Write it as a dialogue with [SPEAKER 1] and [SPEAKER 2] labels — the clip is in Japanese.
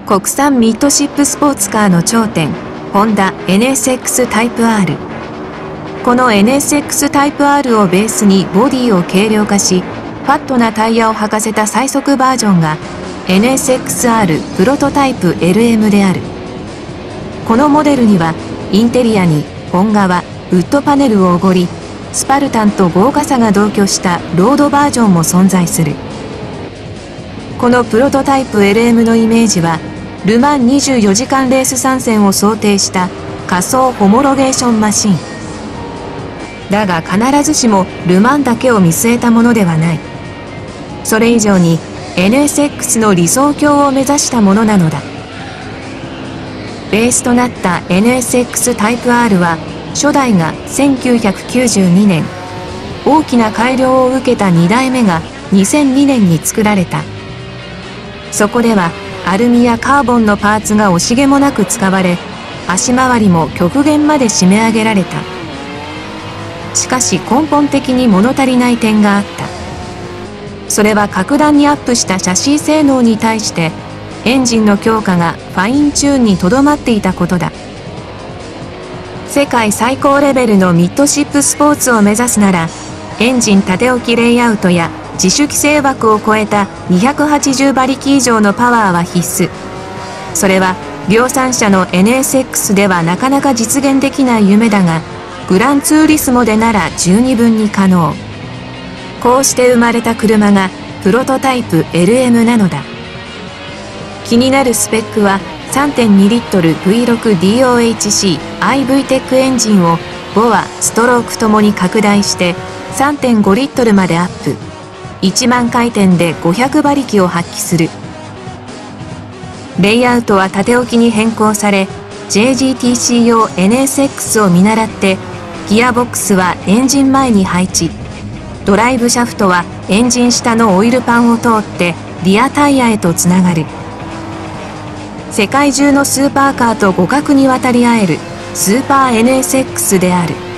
[SPEAKER 1] 国産ミッドシップスポーツカーの頂点、ホンダ NSX タイプ R。この NSX タイプ R をベースにボディを軽量化し、ファットなタイヤを履かせた最速バージョンが NSX-R プロトタイプ LM である。このモデルにはインテリアに本革、ウッドパネルをおごり、スパルタンと豪華さが同居したロードバージョンも存在する。このプロトタイプ LM のイメージは、ルマン24時間レース参戦を想定した仮想ホモロゲーションマシン。だが必ずしもルマンだけを見据えたものではない。それ以上に NSX の理想郷を目指したものなのだ。ベースとなった NSX タイプ R は初代が1992年、大きな改良を受けた2代目が2002年に作られた。そこではアルミやカーボンのパーツが惜しげもなく使われ、足回りも極限まで締め上げられた。しかし根本的に物足りない点があった。それは格段にアップしたシャシー性能に対してエンジンの強化がファインチューンにとどまっていたことだ。世界最高レベルのミッドシップスポーツを目指すなら、エンジン縦置きレイアウトや自主規制枠を超えた280馬力以上のパワーは必須。それは量産車の NSX ではなかなか実現できない夢だが、グランツーリスモでなら十二分に可能。こうして生まれた車がプロトタイプ LM なのだ。気になるスペックは 3.2 リットル V6DOHC iVTEC エンジンを5はストロークともに拡大して 3.5 リットルまでアップ。1万回転で500馬力を発揮する。レイアウトは縦置きに変更され、JGTC 用 NSX を見習ってギアボックスはエンジン前に配置。ドライブシャフトはエンジン下のオイルパンを通ってリアタイヤへとつながる。世界中のスーパーカーと互角に渡り合えるスーパー NSX である。